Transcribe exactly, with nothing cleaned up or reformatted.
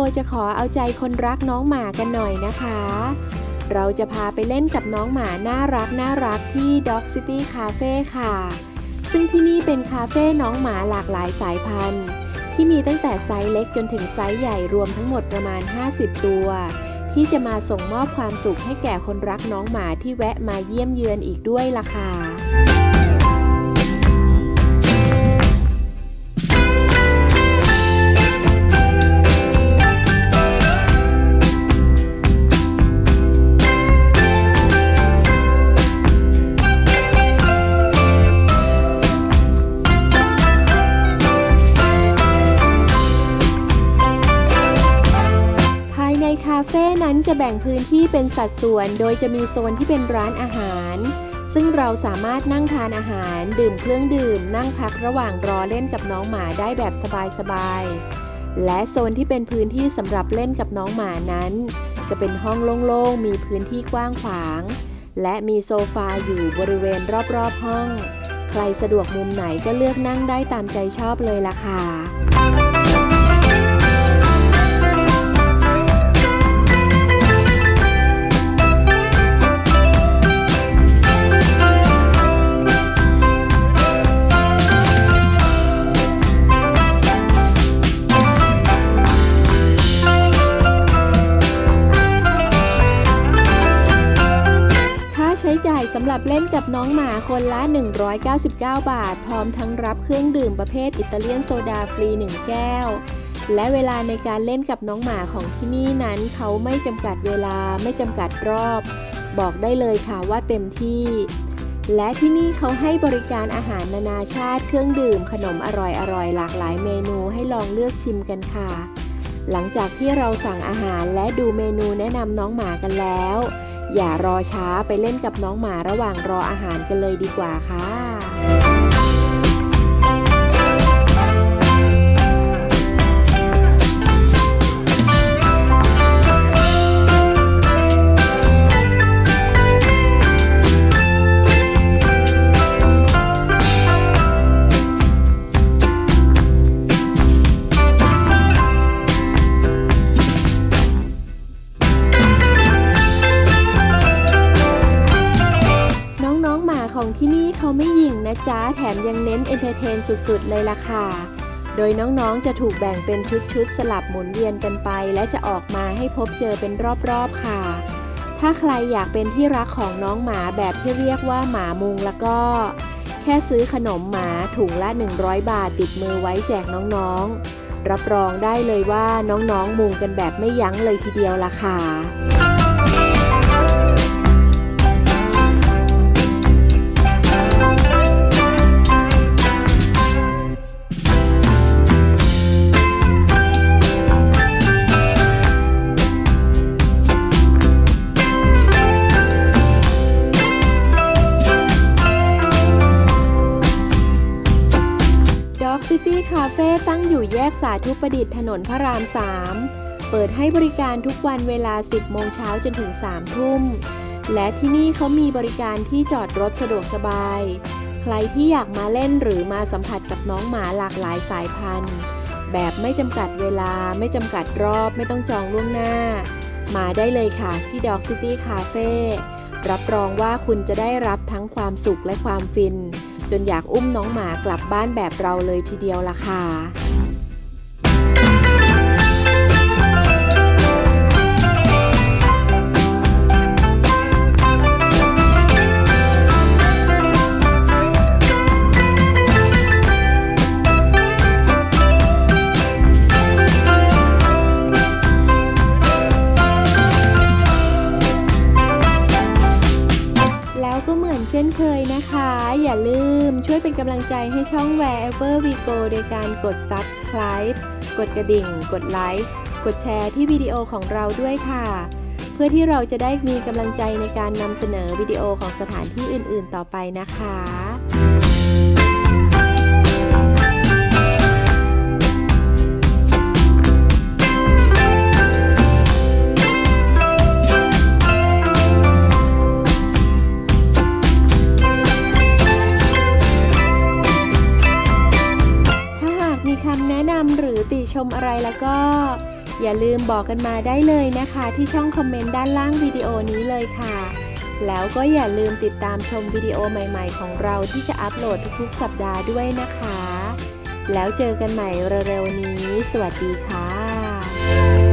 จะขอเอาใจคนรักน้องหมากันหน่อยนะคะเราจะพาไปเล่นกับน้องหมาน่ารักน่ารักที่ Dog City Cafe ค่ะซึ่งที่นี่เป็นคาเฟ่น้องหมาหลากหลายสายพันธุ์ที่มีตั้งแต่ไซส์เล็กจนถึงไซส์ใหญ่รวมทั้งหมดประมาณห้าสิบตัวที่จะมาส่งมอบความสุขให้แก่คนรักน้องหมาที่แวะมาเยี่ยมเยือนอีกด้วยล่ะค่ะคาเฟ่นั้นจะแบ่งพื้นที่เป็นสัดส่วนโดยจะมีโซนที่เป็นร้านอาหารซึ่งเราสามารถนั่งทานอาหารดื่มเครื่องดื่มนั่งพักระหว่างรอเล่นกับน้องหมาได้แบบสบายๆและโซนที่เป็นพื้นที่สำหรับเล่นกับน้องหมานั้นจะเป็นห้องโล่งๆมีพื้นที่กว้างขวางและมีโซฟาอยู่บริเวณรอบๆห้องใครสะดวกมุมไหนก็เลือกนั่งได้ตามใจชอบเลยล่ะค่ะใช้จ่ายสำหรับเล่นกับน้องหมาคนละหนึ่งร้อยเก้าสิบเก้าบาทพร้อมทั้งรับเครื่องดื่มประเภทอิตาเลียนโซดาฟรีหนึ่งแก้วและเวลาในการเล่นกับน้องหมาของที่นี่นั้นเขาไม่จำกัดเวลาไม่จำกัดรอบบอกได้เลยค่ะว่าเต็มที่และที่นี่เขาให้บริการอาหารนานาชาติเครื่องดื่มขนมอร่อยๆหลากหลายเมนูให้ลองเลือกชิมกันค่ะหลังจากที่เราสั่งอาหารและดูเมนูแนะนำน้องหมากันแล้วอย่ารอช้าไปเล่นกับน้องหมาระหว่างรออาหารกันเลยดีกว่าค่ะของที่นี่เขาไม่หยิ่งนะจ๊ะแถมยังเน้นเอนเตอร์เทนสุดๆเลยล่ะค่ะโดยน้องๆจะถูกแบ่งเป็นชุดๆสลับหมุนเวียนกันไปและจะออกมาให้พบเจอเป็นรอบๆค่ะถ้าใครอยากเป็นที่รักของน้องหมาแบบที่เรียกว่าหมามุงแล้วก็แค่ซื้อขนมหมาถุงละหนึ่งร้อยบาทติดมือไว้แจกน้องๆรับรองได้เลยว่าน้องๆมุงกันแบบไม่ยั้งเลยทีเดียวล่ะค่ะCity Cafe ตั้งอยู่แยกสาธุประดิษฐ์ถนนพระรามสามเปิดให้บริการทุกวันเวลา สิบโมงเช้าจนถึง สามทุ่มและที่นี่เขามีบริการที่จอดรถสะดวกสบายใครที่อยากมาเล่นหรือมาสัมผัสกับน้องหมาหลากหลายสายพันธุ์แบบไม่จำกัดเวลาไม่จำกัดรอบไม่ต้องจองล่วงหน้ามาได้เลยค่ะที่ Dog City Cafe รับรองว่าคุณจะได้รับทั้งความสุขและความฟินจนอยากอุ้มน้องหมากลับบ้านแบบเราเลยทีเดียวล่ะค่ะเช่นเคยนะคะอย่าลืมช่วยเป็นกำลังใจให้ช่อง Wherever We Go โดยการกด Subscribe กดกระดิ่งกดไลค์กดแชร์ที่วิดีโอของเราด้วยค่ะเพื่อที่เราจะได้มีกำลังใจในการนำเสนอวิดีโอของสถานที่อื่นๆต่อไปนะคะคำแนะนำหรือติชมอะไรแล้วก็อย่าลืมบอกกันมาได้เลยนะคะที่ช่องคอมเมนต์ด้านล่างวิดีโอนี้เลยค่ะแล้วก็อย่าลืมติดตามชมวิดีโอใหม่ๆของเราที่จะอัปโหลดทุกๆสัปดาห์ด้วยนะคะแล้วเจอกันใหม่เร็วๆนี้สวัสดีค่ะ